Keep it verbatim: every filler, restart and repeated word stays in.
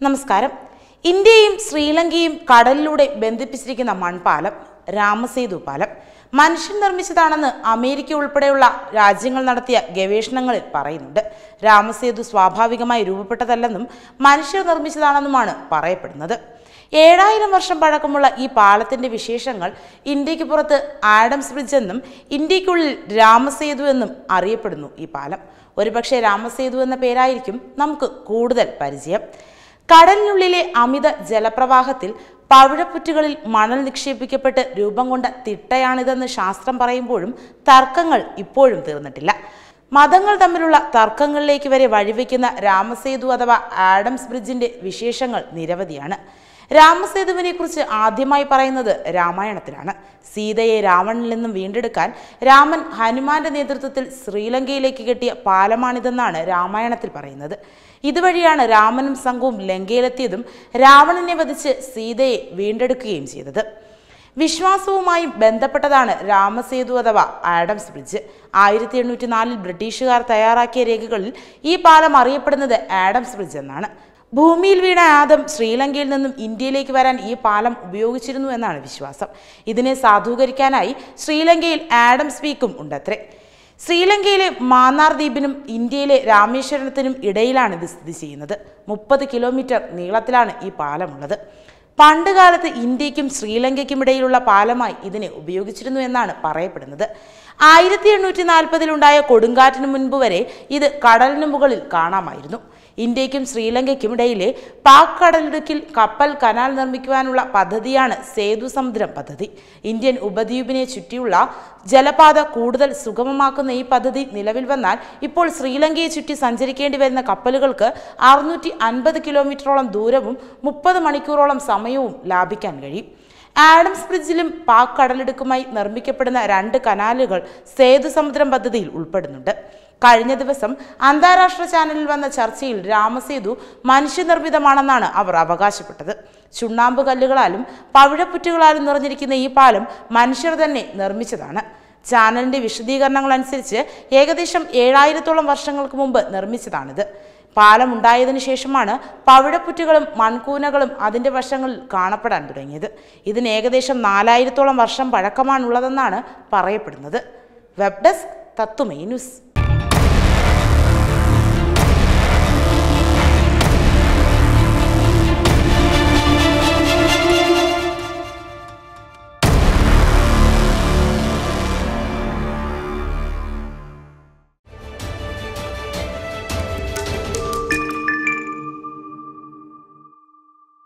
നമസ്കാരം. ഇന്ത്യയും ശ്രീലങ്കയും കടലിലൂടെ ബന്ധിപ്പിച്ചിരിക്കുന്ന മൺപാലം രാമസേതു പാലം മനുഷ്യൻ നിർമ്മിച്ചതാണെന്ന് അമേരിക്ക ഉൾപ്പെടെയുള്ള രാജ്യങ്ങൾ നടത്തിയ ഗവേഷണങ്ങളിൽ പറയുന്നുണ്ട്. രാമസേതു സ്വാഭാവികമായി രൂപപ്പെട്ടതല്ലെന്നും മനുഷ്യർ നിർമ്മിച്ചതാണെന്നുമാണ് പറയപ്പെടുന്നത്. ഏഴായിരം വർഷം പഴക്കമുള്ള ഈ പാലത്തിന്റെ വിശേഷങ്ങൾ ഇന്ത്യക്ക് പുറത്ത് ആഡംസ് ബ്രിഡ്ജ് എന്നും ഇന്ത്യക്കുള്ളിൽ രാമസേതു എന്നും അറിയപ്പെടുന്നു. ഈ പാലം ഒരുപക്ഷെ രാമസേതു എന്ന പേരായിരിക്കും നമുക്ക് കൂടുതൽ പരിചയം. കടലിനുള്ളിലെ അമിത ജലപ്രവാഹത്തിൽ പവിഴപ്പുറ്റുകളിൽ മണൽ നിക്ഷേപിക്കപ്പെട്ട് രൂപം കൊണ്ട തിട്ടയാണിതെന്ന് ശാസ്ത്രം പറയുമ്പോഴും തർക്കങ്ങൾ ഇപ്പോഴും തീർന്നിട്ടില്ല. മതങ്ങൾ തമ്മിലുള്ള തർക്കങ്ങളിലേക്ക് വരെ വഴിവെക്കുന്ന രാമസേതു അഥവാ ആഡംസ് ബ്രിഡ്ജിന്റെ വിശേഷങ്ങൾ നിരവധിയാണ്. രാമസേതുവിനെ കുറിച്ച് ആദ്യമായി പറയുന്നത് രാമായണത്തിലാണ്. സീതയെ രാവണനിൽ നിന്നും വീണ്ടെടുക്കാൻ രാമൻ ഹനുമാന്റെ നേതൃത്വത്തിൽ ശ്രീലങ്കയിലേക്ക് കെട്ടിയ പാലമാണിതെന്നാണ് രാമായണത്തിൽ പറയുന്നത്. ഇതുവഴിയാണ് രാമനും സംഘവും ലങ്കയിലെത്തിയതും രാവണനെ വധിച്ച് സീതയെ വീണ്ടെടുക്കുകയും ചെയ്തത്. വിശ്വാസവുമായി ബന്ധപ്പെട്ടതാണ് രാമസേതു അഥവാ ആഡംസ് ബ്രിഡ്ജ്. ആയിരത്തി എണ്ണൂറ്റി നാലിൽ ബ്രിട്ടീഷുകാർ തയ്യാറാക്കിയ രേഖകളിൽ ഈ പാലം അറിയപ്പെടുന്നത് ആഡംസ് ബ്രിഡ്ജ് എന്നാണ്. ഭൂമിയിൽ വീണ ആദം ശ്രീലങ്കയിൽ നിന്നും ഇന്ത്യയിലേക്ക് വരാൻ ഈ പാലം ഉപയോഗിച്ചിരുന്നു എന്നാണ് വിശ്വാസം. ഇതിനെ സാധൂകരിക്കാനായി ശ്രീലങ്കയിൽ ആഡംസ് പീക്കും ഉണ്ടത്രേ. ശ്രീലങ്കയിലെ മാന്നാർ ദ്വീപിനും ഇന്ത്യയിലെ രാമേശ്വരത്തിനും ഇടയിലാണ് ഇത് സ്ഥിതി ചെയ്യുന്നത്. മുപ്പത് കിലോമീറ്റർ നീളത്തിലാണ് ഈ പാലമുള്ളത്. പണ്ട് കാലത്ത് ഇന്ത്യക്കും ശ്രീലങ്കയ്ക്കും ഇടയിലുള്ള പാലമായി ഇതിനെ ഉപയോഗിച്ചിരുന്നു എന്നാണ് പറയപ്പെടുന്നത്. ആയിരത്തി എണ്ണൂറ്റി നാൽപ്പതിലുണ്ടായ കൊടുങ്കാറ്റിന് മുൻപ് വരെ ഇത് കടലിന് മുകളിൽ കാണാമായിരുന്നു. ഇന്ത്യക്കും ശ്രീലങ്കയ്ക്കും ഇടയിലെ പാക് കടലിടുക്കിൽ കപ്പൽ കനാൽ നിർമ്മിക്കുവാനുള്ള പദ്ധതിയാണ് സേതു സമുദ്രം പദ്ധതി. ഇന്ത്യൻ ഉപദ്വീപിനെ ചുറ്റിയുള്ള ജലപാത കൂടുതൽ സുഗമമാക്കുന്ന ഈ പദ്ധതി നിലവിൽ വന്നാൽ ഇപ്പോൾ ശ്രീലങ്കയെ ചുറ്റി സഞ്ചരിക്കേണ്ടി വരുന്ന കപ്പലുകൾക്ക് അറുന്നൂറ്റി അൻപത് കിലോമീറ്ററോളം ദൂരവും മുപ്പത് മണിക്കൂറോളം സമയവും ലാഭിക്കാൻ കഴിയും. ആഡംസ് ബ്രിഡ്ജിലും പാക് കടലിടുക്കുമായി നിർമ്മിക്കപ്പെടുന്ന രണ്ട് കനാലുകൾ സേതു സമുദ്രം പദ്ധതിയിൽ ഉൾപ്പെടുന്നുണ്ട്. കഴിഞ്ഞ ദിവസം അന്താരാഷ്ട്ര ചാനലിൽ വന്ന ചർച്ചയിൽ രാമസേതു മനുഷ്യനിർമ്മിതമാണെന്നാണ് അവർ അവകാശപ്പെട്ടത്. ചുണ്ണാമ്പ് കല്ലുകളാലും പവിഴപ്പുറ്റുകളാലും നിറഞ്ഞിരിക്കുന്ന ഈ പാലം മനുഷ്യർ തന്നെ നിർമ്മിച്ചതാണ്. ചാനലിന്റെ വിശദീകരണങ്ങൾ അനുസരിച്ച് ഏകദേശം ഏഴായിരത്തോളം വർഷങ്ങൾക്ക് മുമ്പ് നിർമ്മിച്ചതാണിത്. പാലം ഉണ്ടായതിനു ശേഷമാണ് പവിഴപ്പുറ്റുകളും മൺകൂനകളും അതിന്റെ വശങ്ങളിൽ കാണപ്പെടാൻ തുടങ്ങിയത്. ഇതിന് ഏകദേശം നാലായിരത്തോളം വർഷം പഴക്കമാണുള്ളതെന്നാണ് പറയപ്പെടുന്നത്. Web desk Tatwamayi news.